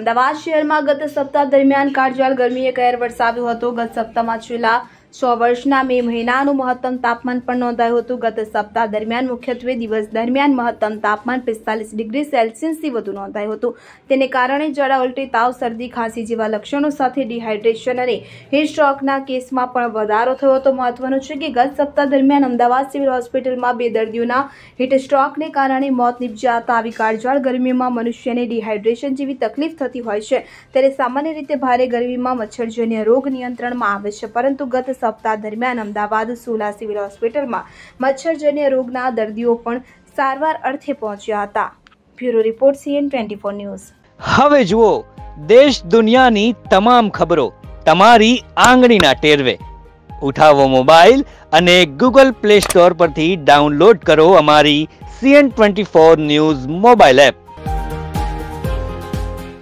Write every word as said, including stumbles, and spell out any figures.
અમદાવાદ શહેરમાં ગત સપ્તાહ દરમિયાન કાળઝાળ ગરમીએ કહેર વરસાવ્યો હતો। ગત સપ્તાહમાં છેલ્લા સો વર્ષના મે મહિનાનું મહત્તમ તાપમાન પણ નોંધાયું હતું। ગત સપ્તાહ દરમિયાન મુખ્યત્વે દિવસ દરમિયાન મહત્તમ તાપમાન પિસ્તાલીસ ડિગ્રી સેલ્સિયસથી વધુ નોંધાયું હતું। તેને કારણે ઝાડા, ઉલટી, તાવ, શરદી, ખાંસી જેવા લક્ષણો સાથે ડિહાઇડ્રેશન અને હીટ સ્ટ્રોકના કેસમાં પણ વધારો થયો હતો। મહત્વનું છે કે ગત સપ્તાહ દરમિયાન અમદાવાદ સિવિલ હોસ્પિટલમાં બે દર્દીઓના હીટ સ્ટ્રોકને કારણે મોત નીપજ્યા હતા। આવી કાળઝાળ ગરમીમાં મનુષ્યને ડિહાઇડ્રેશન જેવી તકલીફ થતી હોય છે, ત્યારે સામાન્ય રીતે ભારે ગરમીમાં મચ્છરજન્ય રોગ નિયંત્રણમાં આવે છે, પરંતુ ગત સપ્તાહ દરમિયાન અમદાવાદ સોલા સિવિલ હોસ્પિટલમાં મચ્છરજન્ય રોગના દર્દીઓ પણ સારવાર અર્થે પહોંચ્યા હતા। Bureau report CN twenty four news. હવે જુઓ દેશ દુનિયાની તમામ ખબરો તમારી આંગળીના ટેરવે। ઉઠાવો મોબાઈલ અને ગૂગલ પ્લે સ્ટોર પરથી ડાઉનલોડ કરો અમારી CN twenty four news mobile app.